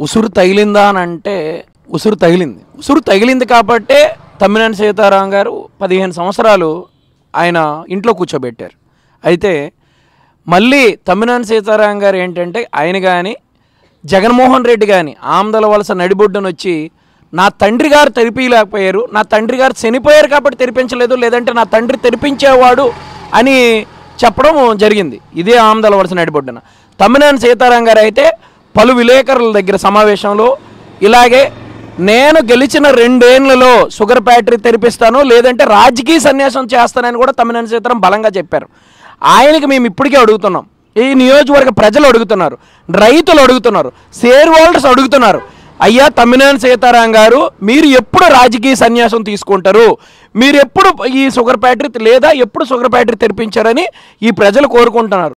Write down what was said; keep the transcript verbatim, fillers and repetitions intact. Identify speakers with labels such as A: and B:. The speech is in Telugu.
A: ఉసురు తగిలిందా అని అంటే ఉసురు తగిలింది. ఉసురు తగిలింది కాబట్టే తమ్మినేని సీతారాం గారు పదిహేను సంవత్సరాలు ఆయన ఇంట్లో కూర్చోబెట్టారు. అయితే మళ్ళీ తమ్మినేని సీతారాం గారు ఏంటంటే ఆయన కానీ జగన్మోహన్ రెడ్డి కానీ ఆమదల వలస నడిబొడ్డును వచ్చి నా తండ్రి గారు తెరిపించలేకపోయారు, నా తండ్రి గారు చనిపోయారు కాబట్టి తెరిపించలేదు, లేదంటే నా తండ్రి తెరిపించేవాడు అని చెప్పడం జరిగింది. ఇదే ఆమదల వలస నడిబొడ్డున. తమ్మినేని సీతారాం గారు అయితే పలు విలేకరుల దగ్గర సమావేశంలో ఇలాగే నేను గెలిచిన రెండేళ్లలో షుగర్ ఫ్యాక్టరీ తెరిపిస్తాను, లేదంటే రాజకీయ సన్యాసం చేస్తానని కూడా తమ్మినేని సీతారాం బలంగా చెప్పారు. ఆయనకి మేము ఇప్పటికే అడుగుతున్నాం, ఈ నియోజకవర్గ ప్రజలు అడుగుతున్నారు, రైతులు అడుగుతున్నారు, షేర్ హోల్డర్స్ అడుగుతున్నారు, అయ్యా తమ్మినేని సీతారాం గారు మీరు ఎప్పుడు రాజకీయ సన్యాసం తీసుకుంటారు, మీరు ఎప్పుడు ఈ షుగర్ ఫ్యాక్టరీ లేదా ఎప్పుడు షుగర్ ఫ్యాక్టరీ తెరిపించారని ఈ ప్రజలు కోరుకుంటున్నారు.